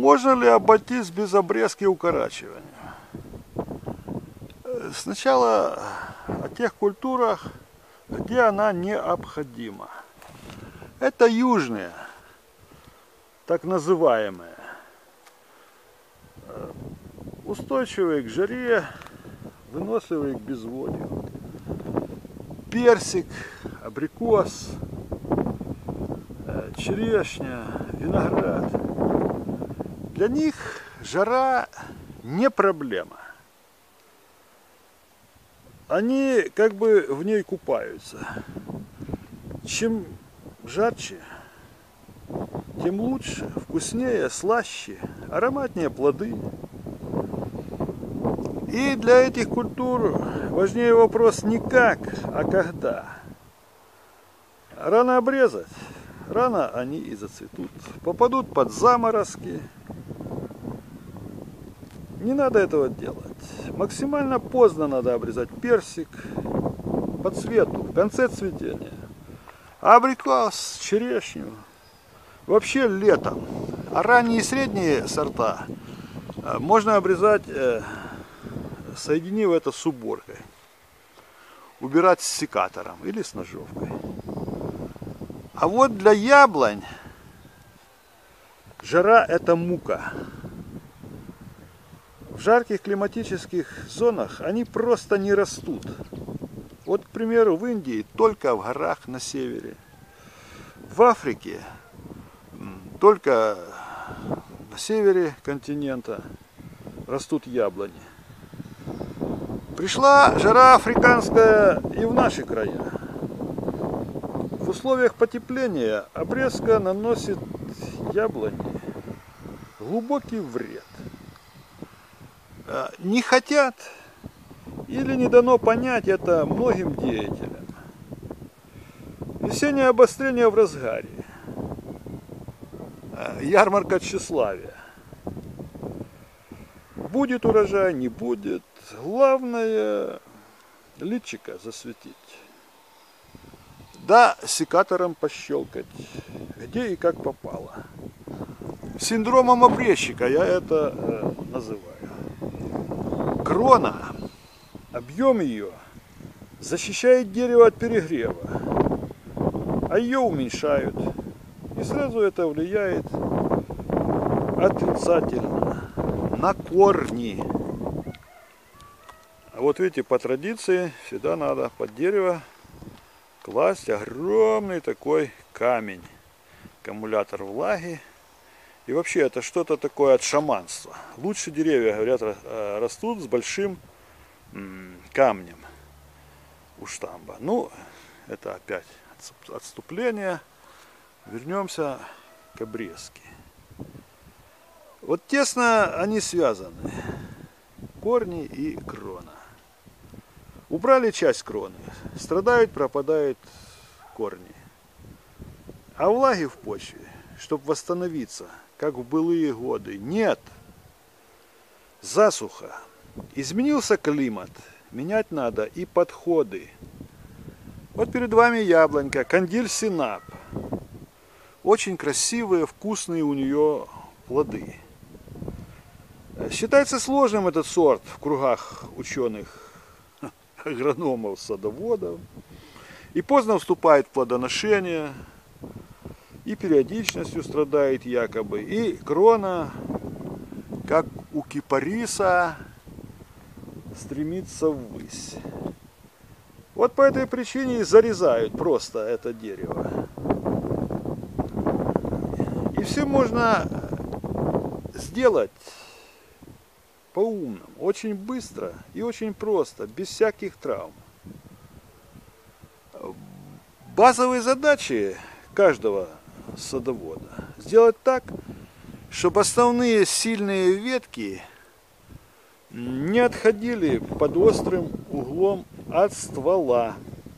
Можно ли обойтись без обрезки и укорачивания? Сначала о тех культурах, где она необходима. Это южные, так называемые, устойчивые к жаре, выносливые к безводью. Персик, абрикос, черешня, виноград. Для них жара не проблема. Они как бы в ней купаются. Чем жарче, тем лучше, вкуснее, слаще, ароматнее плоды. И для этих культур важнее вопрос не как, а когда. Рано обрезать, рано они и зацветут, попадут под заморозки. Не надо этого делать. Максимально поздно надо обрезать персик по цвету, в конце цветения. А абрикос, черешню вообще летом. А ранние и средние сорта можно обрезать, соединив это с уборкой. Убирать с секатором или с ножовкой. А вот для яблонь жара это мука. В жарких климатических зонах они просто не растут. Вот, к примеру, в Индии только в горах на севере. В Африке только на севере континента растут яблони. Пришла жара африканская и в наши края. В условиях потепления обрезка наносит яблони глубокий вред. Не хотят или не дано понять это многим деятелям. Весеннее обострение в разгаре. Ярмарка тщеславия. Будет урожай, не будет. Главное личико засветить. Да, секатором пощелкать, где и как попало. Синдромом обрезчика я это называю. Крона, объем ее защищает дерево от перегрева, а ее уменьшают. И сразу это влияет отрицательно на корни. А вот видите, по традиции всегда надо под дерево класть огромный такой камень, аккумулятор влаги. И вообще это что-то такое от шаманства. Лучше деревья, говорят, растут с большим камнем у штамба. Ну, это опять отступление. Вернемся к обрезке. Вот тесно они связаны. Корни и крона. Убрали часть кроны. Страдают, пропадают корни. А влаги в почве, чтобы восстановиться, как в былые годы, нет. Засуха. Изменился климат. Менять надо и подходы. Вот перед вами яблонька, Кандиль Синап. Очень красивые, вкусные у нее плоды. Считается сложным этот сорт в кругах ученых, агрономов, садоводов. И поздно вступает в плодоношение. И периодичностью страдает якобы. И крона, как у кипариса, стремится ввысь. Вот по этой причине и зарезают просто это дерево. И все можно сделать по-умному, очень быстро и очень просто, без всяких травм. Базовые задачи каждого садовода сделать так, чтобы основные сильные ветки не отходили под острым углом от ствола.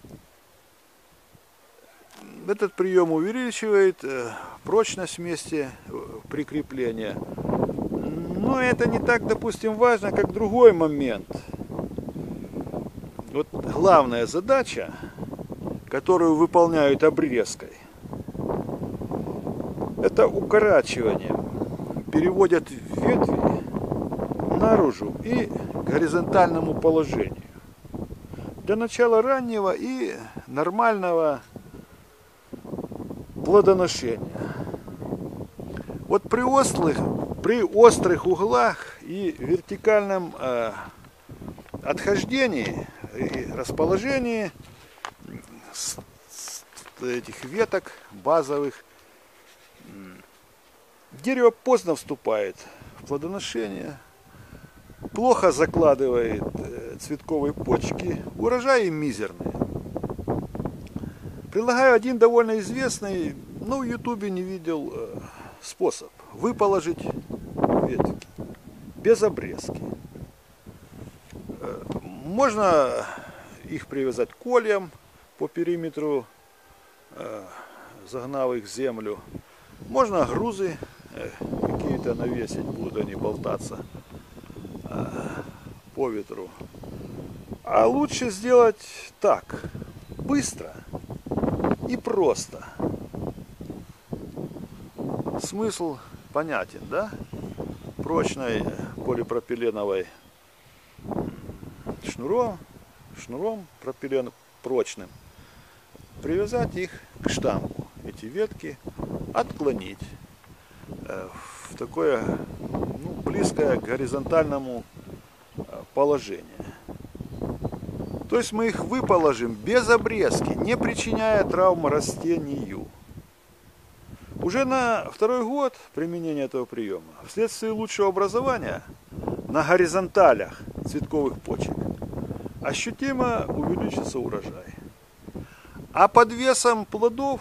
Этот прием увеличивает прочность в месте прикрепления. Но это не так, допустим, важно, как другой момент. Вот главная задача, которую выполняют обрезкой, это укорачивание переводят ветви наружу и к горизонтальному положению. Для начала раннего и нормального плодоношения. Вот при острых углах и вертикальном отхождении и расположении этих веток базовых дерево поздно вступает в плодоношение, плохо закладывает цветковые почки, урожаи мизерные. Предлагаю один довольно известный, но в ютубе не видел, способ выположить ветки без обрезки. Можно их привязать кольям по периметру, загнав их в землю. Можно грузы какие-то навесить, будут они болтаться по ветру. А лучше сделать так, быстро и просто. Смысл понятен, да? Прочной полипропиленовой шнуром прочным привязать их к штампу, эти ветки отклонить в такое близкое к горизонтальному положение. То есть мы их выположим без обрезки, не причиняя травм растению. Уже на второй год применения этого приема, вследствие лучшего образования на горизонталях цветковых почек, ощутимо увеличится урожай. А под весом плодов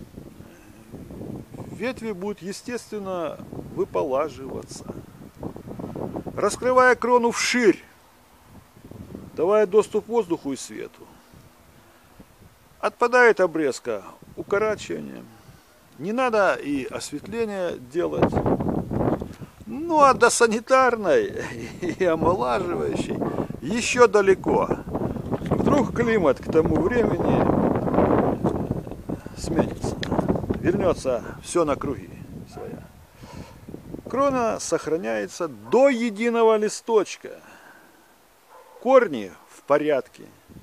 ветви будут естественно выполаживаться, раскрывая крону вширь, давая доступ воздуху и свету. Отпадает обрезка укорачиванием. Не надо и осветление делать. Ну а до санитарной и омолаживающей еще далеко. Вдруг климат к тому времени сменится. Вернется все на круги своя. Крона сохраняется до единого листочка. Корни в порядке.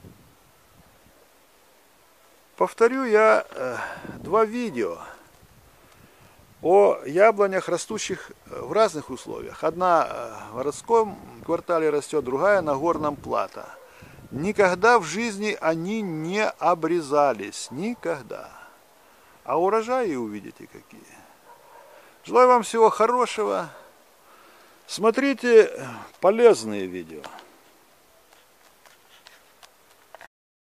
Повторю я два видео о яблонях, растущих в разных условиях. Одна в городском квартале растет, другая на горном плато. Никогда в жизни они не обрезались. Никогда. А урожаи увидите какие. Желаю вам всего хорошего. Смотрите полезные видео.